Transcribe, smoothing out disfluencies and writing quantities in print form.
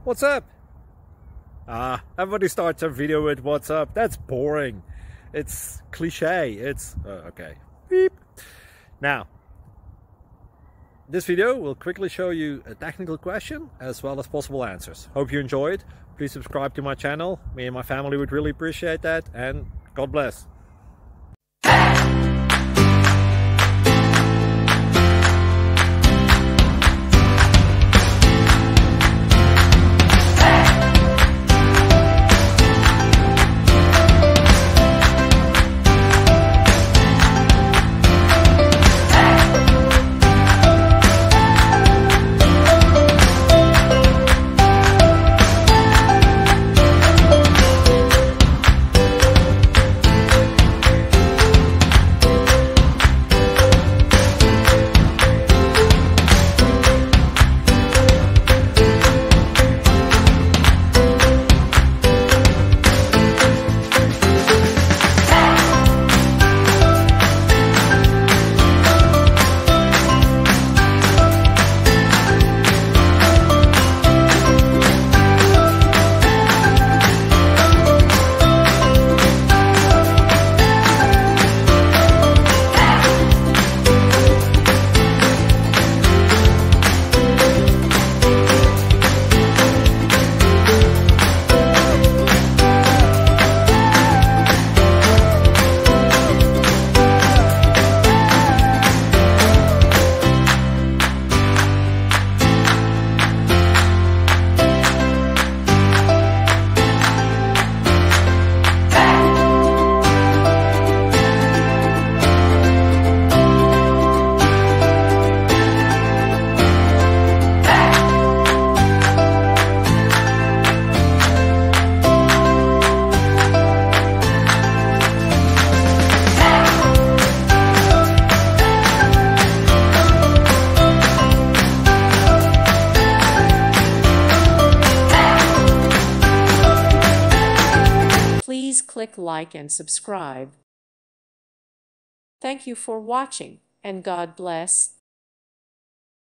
What's up? Everybody starts a video with what's up. That's boring. It's cliche. It's okay. Beep. Now, this video will quickly show you a technical question as well as possible answers. Hope you enjoyed. Please subscribe to my channel. Me and my family would really appreciate that, and God bless. Please click like and subscribe. Thank you for watching, and God bless.